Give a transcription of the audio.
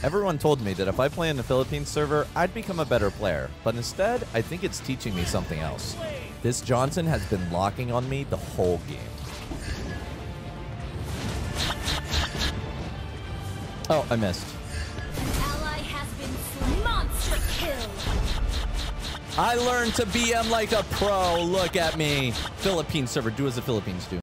Everyone told me that if I play in the Philippines server, I'd become a better player. But instead, I think it's teaching me something else. This Johnson has been locking on me the whole game. Oh, I missed. An ally has been slain. Monster kill. I learned to BM like a pro. Look at me. Philippines server. Do as the Philippines do.